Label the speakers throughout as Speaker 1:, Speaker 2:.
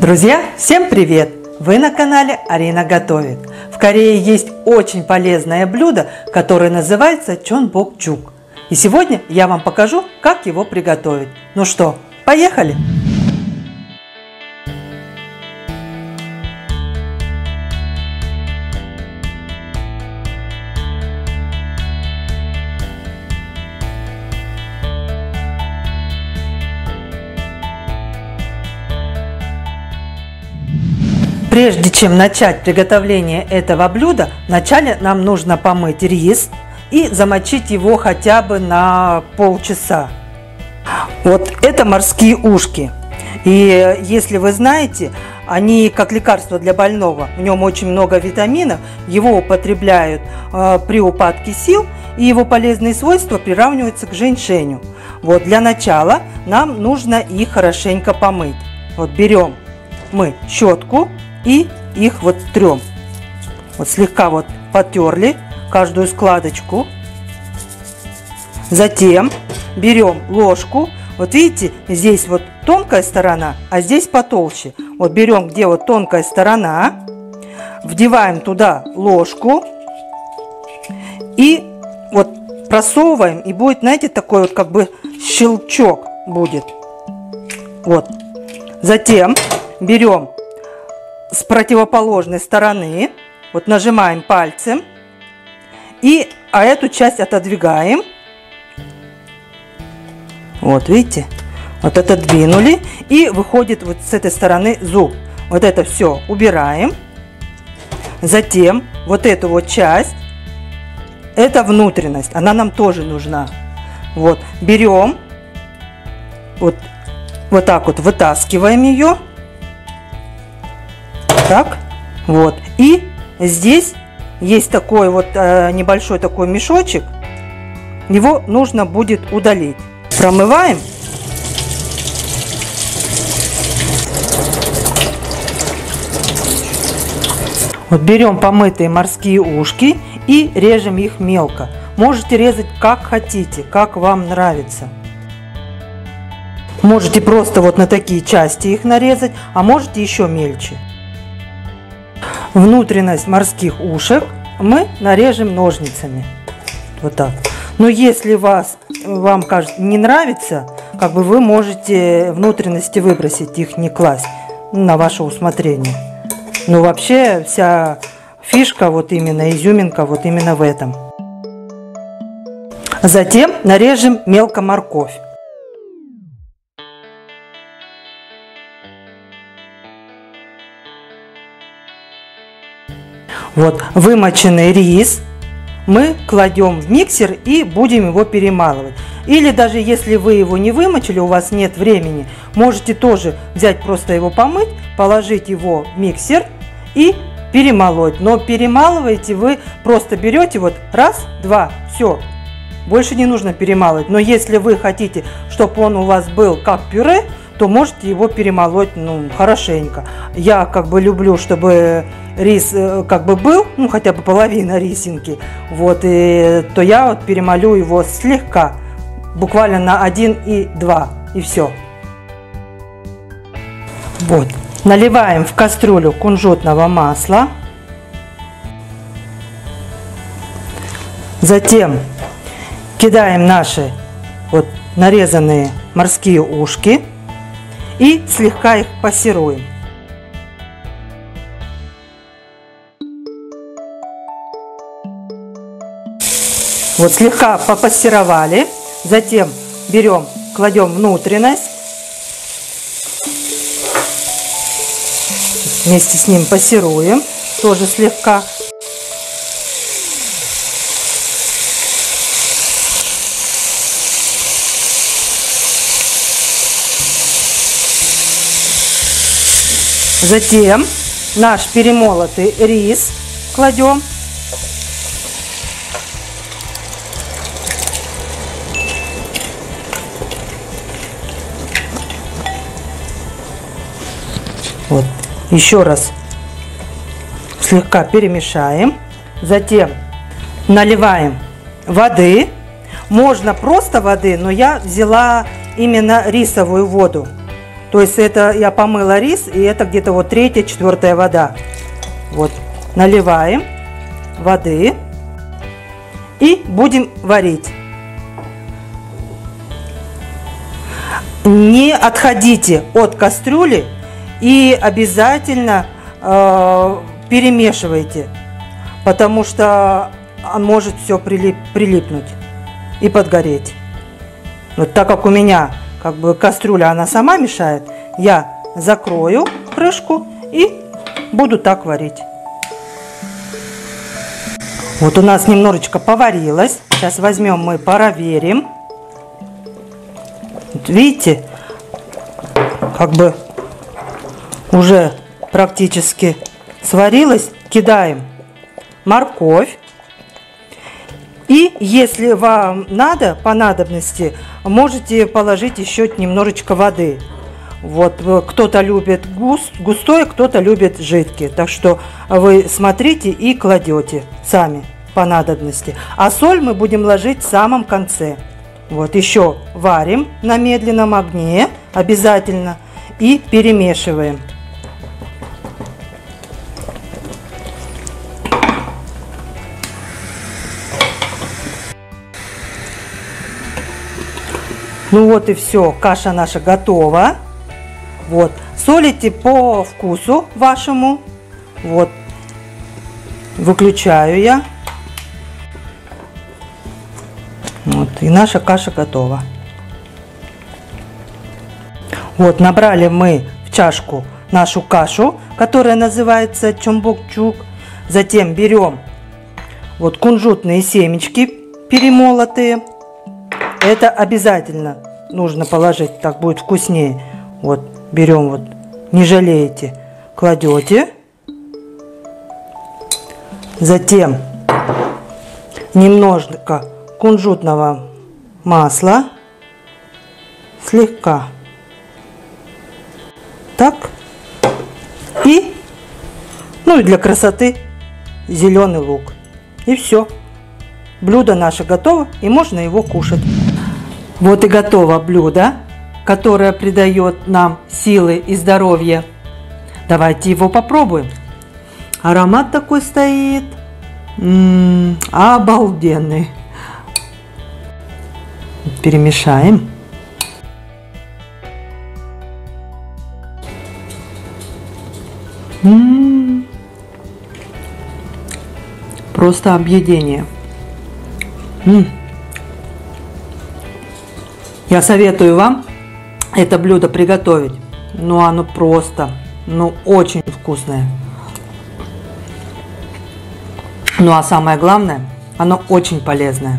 Speaker 1: Друзья, всем привет! Вы на канале Арина готовит. В Корее есть очень полезное блюдо, которое называется чонбокджук. И сегодня я вам покажу, как его приготовить. Ну что, поехали! Прежде чем начать приготовление этого блюда, вначале нам нужно помыть рис и замочить его хотя бы на полчаса. Вот это морские ушки. И если вы знаете, они как лекарство для больного. В нем очень много витаминов, его употребляют при упадке сил, и его полезные свойства приравниваются к женьшеню. Вот для начала нам нужно их хорошенько помыть. Вот берем мы щетку и их вот трем. Вот слегка вот потерли каждую складочку. Затем берем ложку. Вот видите, здесь вот тонкая сторона, а здесь потолще. Вот берем, где вот тонкая сторона, вдеваем туда ложку и вот просовываем, и будет, знаете, такой вот как бы щелчок будет. Вот. Затем берем с противоположной стороны, вот нажимаем пальцем, а эту часть отодвигаем. Вот видите, вот отодвинули, и выходит вот с этой стороны зуб. Вот это все убираем. Затем вот эту вот часть, это внутренность, она нам тоже нужна. Вот берем, вот так вот вытаскиваем ее. Так, вот. И здесь есть такой вот небольшой такой мешочек. Его нужно будет удалить. Промываем. Вот берем помытые морские ушки и режем их мелко. Можете резать как хотите, как вам нравится. Можете просто вот на такие части их нарезать, а можете еще мельче. Внутренность морских ушек мы нарежем ножницами. Вот так. Но если вам кажется, не нравится, как бы вы можете внутренности выбросить, их не класть, на ваше усмотрение. Но вообще вся фишка, вот именно изюминка, вот именно в этом. Затем нарежем мелко морковь. Вот вымоченный рис мы кладем в миксер и будем его перемалывать. Или даже если вы его не вымочили, у вас нет времени, можете тоже взять, просто его помыть, положить его в миксер и перемолоть. Но перемалываете вы, просто берете вот раз, два, все. Больше не нужно перемалывать. Но если вы хотите, чтобы он у вас был как пюре, то можете его перемолоть, хорошенько. Я как бы люблю, чтобы рис как бы был, хотя бы половина рисинки, вот, и то я вот перемолю его слегка, буквально на 1 и 2, и все. Вот, наливаем в кастрюлю кунжутного масла, затем кидаем наши вот нарезанные морские ушки и слегка их пассируем. Вот слегка попассеровали, затем берем, кладем внутренность, вместе с ним пассируем, тоже слегка. Затем наш перемолотый рис кладем. Вот. Еще раз слегка перемешаем. Затем наливаем воды. Можно просто воды, но я взяла именно рисовую воду. То есть это я помыла рис, и это где-то вот 3-4 вода. Вот, наливаем воды и будем варить. Не отходите от кастрюли и обязательно перемешивайте, потому что может все прилипнуть и подгореть. Вот так как у меня как бы кастрюля, она сама мешает, я закрою крышку и буду так варить. Вот у нас немножечко поварилось. Сейчас возьмем, мы проверим. Вот видите, как бы уже практически сварилось. Кидаем морковь. И если вам надо, по надобности, можете положить еще немножечко воды. Вот кто-то любит густой, кто-то любит жидкий. Так что вы смотрите и кладете сами по надобности. А соль мы будем ложить в самом конце. Вот еще варим на медленном огне обязательно и перемешиваем. Ну вот и все, каша наша готова. Вот, солите по вкусу вашему. Вот, выключаю я. Вот, и наша каша готова. Вот, набрали мы в чашку нашу кашу, которая называется чомбокчук. Затем берем вот кунжутные семечки перемолотые. Это обязательно нужно положить, так будет вкуснее. Вот, берем, вот, не жалеете, кладете. Затем немножко кунжутного масла, слегка. Так. И, ну и для красоты зеленый лук. И все. Блюдо наше готово, и можно его кушать. Вот и готово блюдо, которое придает нам силы и здоровье. Давайте его попробуем. Аромат такой стоит. Обалденный. Перемешаем. Просто объедение. Я советую вам это блюдо приготовить. Ну, оно просто, ну, очень вкусное. Ну, а самое главное, оно очень полезное.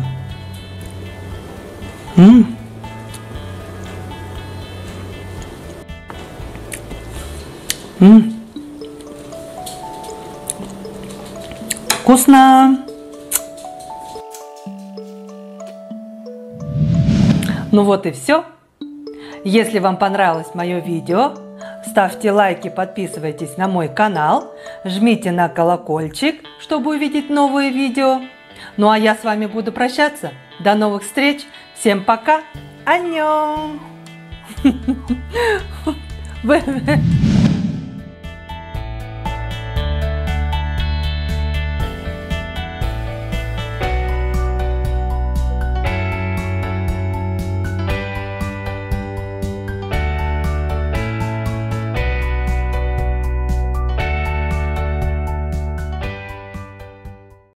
Speaker 1: Вкусно! Ну вот и все. Если вам понравилось мое видео, ставьте лайки, подписывайтесь на мой канал, жмите на колокольчик, чтобы увидеть новые видео. Ну а я с вами буду прощаться. До новых встреч. Всем пока. Аньон.